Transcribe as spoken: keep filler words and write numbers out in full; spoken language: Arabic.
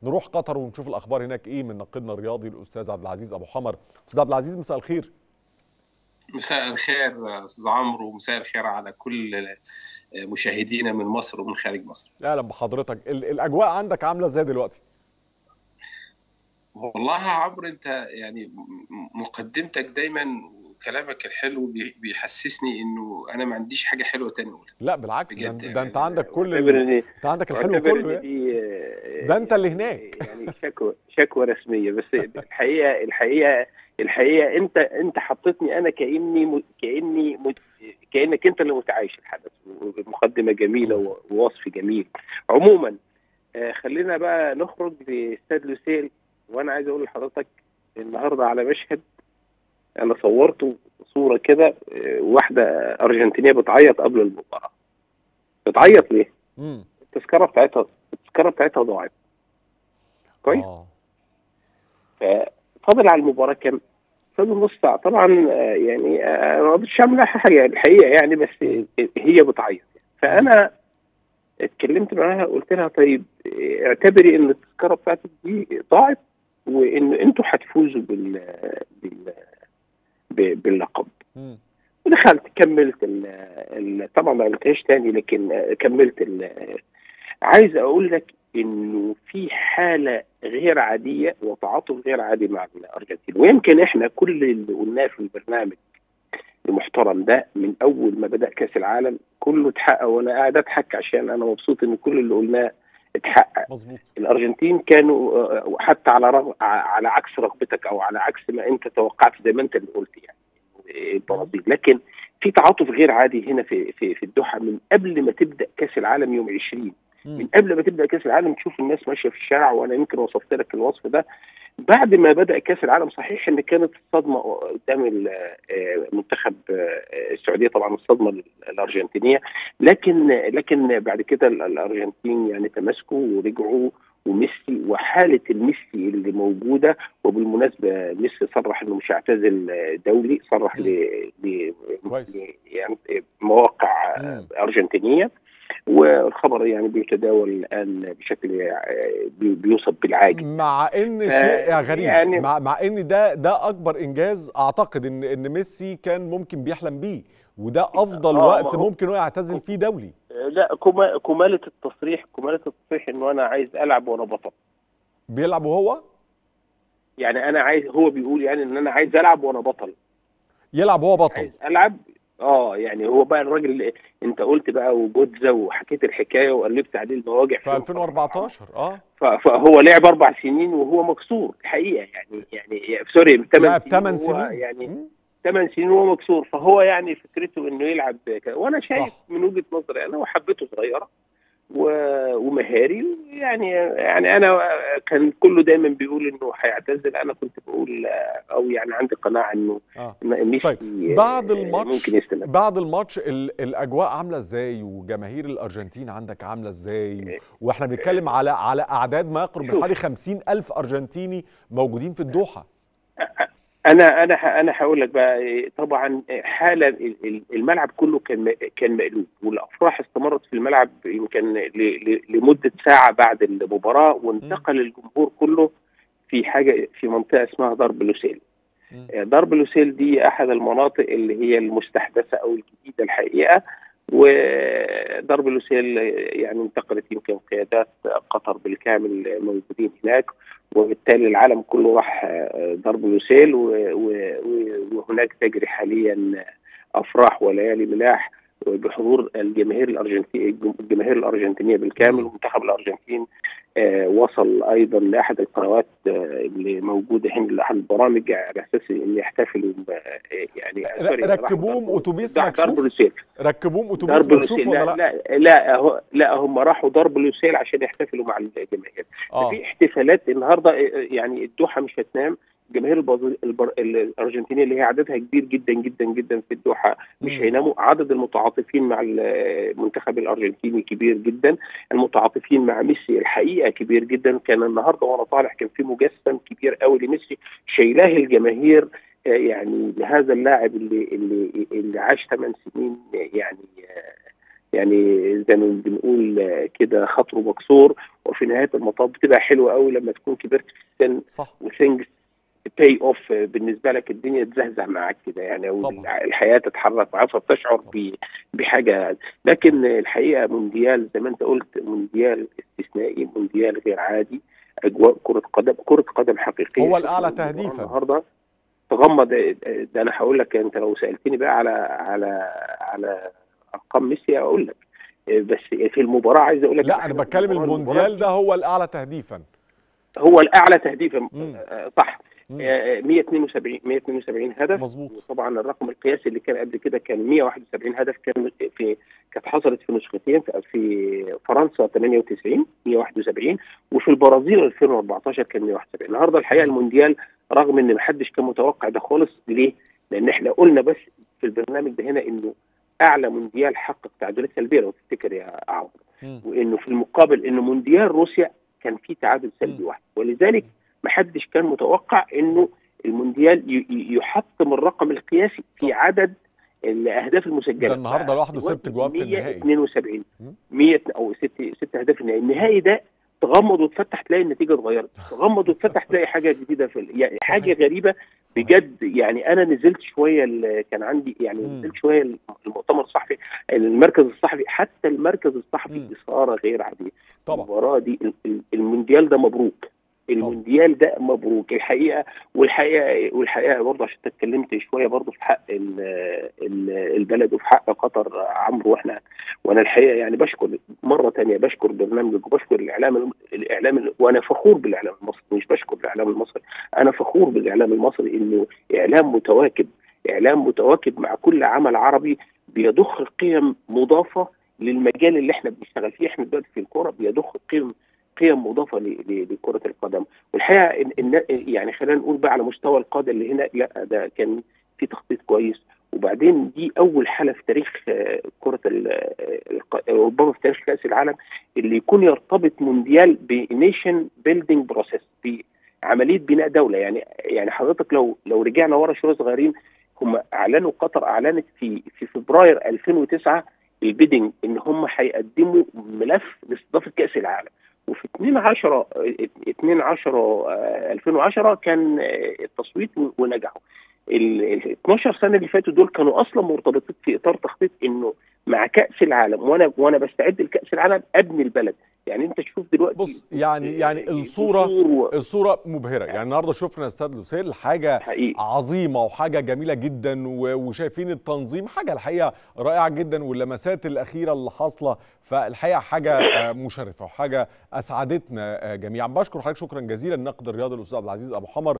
نروح قطر ونشوف الاخبار هناك ايه من ناقدنا الرياضي الاستاذ عبد العزيز ابو حمر. استاذ عبد العزيز مساء الخير. مساء الخير استاذ عمرو، ومساء الخير على كل مشاهدينا من مصر ومن خارج مصر. اهلا بحضرتك. الاجواء عندك عامله ازاي دلوقتي؟ والله يا عمرو، انت يعني مقدمتك دايما وكلامك الحلو بيحسسني انه انا ما عنديش حاجه حلوه تاني اقولها. لا بالعكس، ده, بجد ده يعني انت انا عندك كل واعتبر ال... ان انت عندك الحلو واعتبر كله ان يعني. دي ده انت اللي يعني هناك. يعني شكوى شكوى رسميه. بس الحقيقه الحقيقه الحقيقه انت انت حطيتني انا كاني م... كاني م... كانك انت اللي متعايش الحدث. مقدمه جميله ووصف جميل. عموما آه، خلينا بقى نخرج لاستاد لوسيل. وانا عايز اقول لحضرتك النهارده على مشهد انا صورته صوره كده. آه، واحده ارجنتينيه بتعيط قبل المباراه. بتعيط ليه؟ امم التذكره بتاعتها التذكره بتاعتها ضاعت. كويس. اه ففضل على المباراه كام؟ فضل نص ساعه. طبعا آه، يعني آه، ما قدرتش اعمل لها حاجه الحقيقه يعني. بس هي بتعيط. فانا اتكلمت معاها قلت لها طيب آه، اعتبري ان التذكره بتاعتك دي ضاعت، وان انتوا هتفوزوا بال... بال... ب- باللقب. امم ودخلت كملت ال... ال... طبعا ما عملتهاش تاني، لكن آه، كملت ال... عايز اقول لك انه في حاله غير عاديه وتعاطف غير عادي مع الارجنتين. ويمكن احنا كل اللي قلناه في البرنامج المحترم ده من اول ما بدا كاس العالم كله اتحقق. وانا قاعد اضحك عشان انا مبسوط ان كل اللي قلناه اتحقق. مظبوط. الارجنتين كانوا آه، حتى على رغ... على عكس رغبتك او على عكس ما انت توقعت زي ما انت اللي قلت يعني البرازيل. لكن في تعاطف غير عادي هنا في في في الدوحه من قبل ما تبدا كاس العالم يوم عشرين. من امم قبل ما تبدا كاس العالم تشوف الناس ماشيه في الشارع. وانا يمكن وصفت لك الوصف ده. بعد ما بدا كاس العالم صحيح ان كانت الصدمه قدام ال- آه، منتخب آه، السعوديه، طبعا الصدمه الارجنتينيه. لكن لكن بعد كده ال- الارجنتين يعني تماسكوا ورجعوا. وميسي وحاله الميسي اللي موجوده. وبالمناسبه ميسي صرح انه مش هيعتزل دولي. صرح امم ل ل- كويس. ل- يعني مواقع امم ارجنتينيه. والخبر يعني بيتداول الان بشكل آه، بي- بيوصف بالعاجل. مع ان شيء غريب، فيعني مع مع ان ده ده اكبر انجاز اعتقد ان ان ميسي كان ممكن بيحلم بيه، وده افضل اه ما وقت هو ممكن هو يعتزل فيه دولي. لا كما- كمالة التصريح كمالة التصريح انه انا عايز العب وانا بطل. بيلعب وهو يعني انا عايز، هو بيقول يعني ان انا عايز العب وانا بطل. يلعب وهو بطل. عايز العب. اه يعني هو بقى الراجل اللي انت قلت بقى وجودزا وحكيت الحكايه وقلبت عليه المواجع في في يوم. ألفين وأربعتاشر اه ف- فهو لعب اربع سنين وهو مكسور الحقيقه يعني. يعني سوري ثمان لعب سنين ثمان وهو سنين. يعني مم. ثمان سنين وهو مكسور. فهو يعني فكرته انه يلعب كده. وانا شايف صح. من وجهه نظري انا وحبيته صغيره و- ومهاري يعني. يعني انا كان كله دايما بيقول انه هيعتزل. انا كنت بقول او يعني عندي قناعه انه اه إن طيب، ميسي بعد ممكن الماتش يستمر. بعد الماتش ال- الاجواء عامله ازاي، وجماهير الارجنتين عندك عامله ازاي؟ و- واحنا بنتكلم على على اعداد ما يقرب من شوف حوالي خمسين الف ارجنتيني موجودين في الدوحه. انا انا ه- انا هقول لك بقى إيه، طبعا حاله ال- ال- الملعب كله كان م- كان مقلوب. والافراح استمرت في الملعب يمكن ل- ل- لمده ساعه بعد المباراه. مم. وانتقل الجمهور كله في حاجه في منطقه اسمها ضرب لوسيل. مم. ضرب لوسيل دي احد المناطق اللي هي المستحدثه او الجديده الحقيقه. وضرب لوسيل يعني انتقلت يمكن قيادات قطر بالكامل موجودين هناك. وبالتالي العالم كله راح ضرب لوسيل. و- و- وهناك تجري حاليا افراح وليالي ملاح بحضور الجماهير الارجنتينيه الجماهير الارجنتينيه بالكامل. مم. ومنتخب الارجنتين آه، وصل ايضا لاحد القنوات آه، اللي موجوده هنا لاحد البرامج على اساس ان يحتفلوا آه، يعني ر- سوري راحوا ركبوهم ضرب اتوبيس ضرب مكشوف. لوسيل. ركبوهم اتوبيس ضرب مكشوف لوسيل ولا لا لا؟ لا لا هو لا هم راحوا ضرب لوسيل عشان يحتفلوا مع الجماهير. اه في احتفالات النهارده آه، يعني الدوحه مش هتنام. الجماهير البرازيل- البر... الارجنتينيه اللي هي عددها كبير جدا جدا جدا في الدوحه مش مم. هيناموا. عدد المتعاطفين مع المنتخب الارجنتيني كبير جدا. المتعاطفين مع ميسي الحقيقه كبير جدا. كان النهارده وانا طالع كان في مجسم كبير قوي لميسي شايلاه الجماهير. آه، يعني لهذا اللاعب اللي اللي اللي عاش ثمان سنين يعني آه، يعني زي ما بنقول كده خاطره مكسور، وفي نهايه المطاف بتبقى حلوه قوي لما تكون كبرت في السن. صح. وثينجز باي اوف بالنسبه لك، الدنيا تزهزه معاك كده يعني، او طبعا. الحياه تتحرك معاك فبتشعر بحاجه. لكن الحقيقه مونديال زي ما انت قلت، مونديال استثنائي، مونديال غير عادي، اجواء كره قدم، كره قدم حقيقيه. هو الاعلى تهديفا النهارده تغمض. ده انا هقول لك، انت لو سالتني بقى على على على ارقام ميسي اقول لك، بس في المباراه عايز اقول لك لا انا بتكلم المونديال ده هو الاعلى تهديفا، هو الاعلى تهديفا. مم. صح. مم. مية واثنين وسبعين مية واثنين وسبعين هدف مظبوط. وطبعا الرقم القياسي اللي كان قبل كده كان مية وواحد وسبعين هدف، كان في كانت حصلت في نسختين، في فرنسا ثمانية وتسعين مية وواحد وسبعين، وفي البرازيل ألفين وأربعتاشر كان مية وواحد وسبعين. النهارده الحقيقه المونديال رغم ان ما حدش كان متوقع ده خالص. ليه؟ لان احنا قلنا بس في البرنامج ده هنا انه اعلى مونديال حقق تعادلات سلبيه لو تفتكر يا عمرو، وانه في المقابل انه مونديال روسيا كان فيه تعادل سلبي واحد، ولذلك ما حدش كان متوقع انه المونديال يحطم الرقم القياسي في عدد الاهداف المسجله. ده النهارده لوحده ست جواب في النهائي، مية واثنين وسبعين مية او ست ست اهداف النهائي. النهائي ده تغمض وتفتح تلاقي النتيجه اتغيرت، تغمض وتفتح تلاقي حاجه جديده في يعني حاجه غريبه بجد. يعني انا نزلت شويه، كان عندي يعني م. نزلت شويه المؤتمر الصحفي، المركز الصحفي، حتى المركز الصحفي اثاره غير عاديه. المباراه دي المونديال ده مبروك، المونديال ده مبروك الحقيقه. والحقيقه والحقيقه برضه عشان اتكلمت شويه برضه في حق البلد وفي حق قطر عمرو، واحنا وانا الحقيقه يعني بشكر مره ثانيه، بشكر برنامجك وبشكر الاعلام الاعلام وانا فخور بالاعلام المصري، مش بشكر الاعلام المصري، انا فخور بالاعلام المصري انه اعلام متواكب، اعلام متواكب مع كل عمل عربي بيضخ قيم مضافه للمجال اللي احنا بنشتغل فيه. احنا دلوقتي في الكوره بيضخ قيم قيم مضافه لكره القدم. والحقيقه إن يعني خلينا نقول بقى على مستوى القاده اللي هنا، لا ده كان في تخطيط كويس. وبعدين دي اول حاله في تاريخ كره ربما في تاريخ كاس العالم اللي يكون يرتبط مونديال بنيشن بيلدينج بروسيس، بعمليه بناء دوله. يعني يعني حضرتك لو لو رجعنا ورا شويه صغيرين، هم اعلنوا، قطر اعلنت في في فبراير ألفين وتسعة البيدنج ان هم هيقدموا ملف لاستضافه كاس العالم، وفي اثنين عشرة اثنين عشرة ألفين وعشرة كان التصويت ونجحوا. ال اثناشر سنه اللي فاتوا دول كانوا اصلا مرتبطين في اطار تخطيط انه مع كاس العالم، وانا وانا بستعد لكاس العالم ابني البلد. يعني انت تشوف دلوقتي، بص يعني يعني الصوره و... الصوره مبهره. يعني النهارده شفنا استاد لوسيل، حاجه حقيقي عظيمه وحاجه جميله جدا، وشايفين التنظيم حاجه الحقيقه رائعه جدا، واللمسات الاخيره اللي حاصله، فالحقيقه حاجه مشرفه وحاجه اسعدتنا جميعا. بشكر حضرتك شكرا جزيلا الناقد الرياضي الاستاذ عبد العزيز ابو حمر.